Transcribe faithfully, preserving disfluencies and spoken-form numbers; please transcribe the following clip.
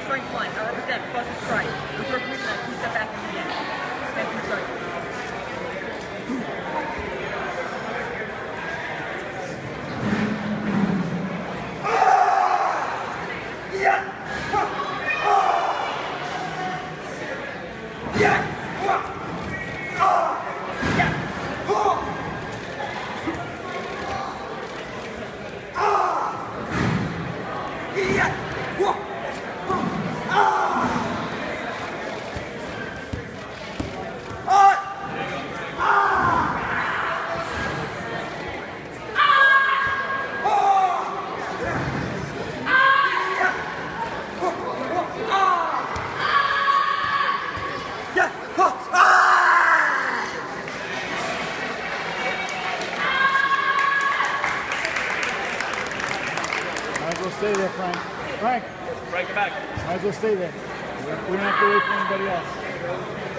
Frank Klein. I represent Buzz's Pride. With your permission, I please step back and begin. Thank you, Sergeant. Might as well stay there, Frank. Frank! Frank, get back. Might as well stay there. We don't have to wait for anybody else.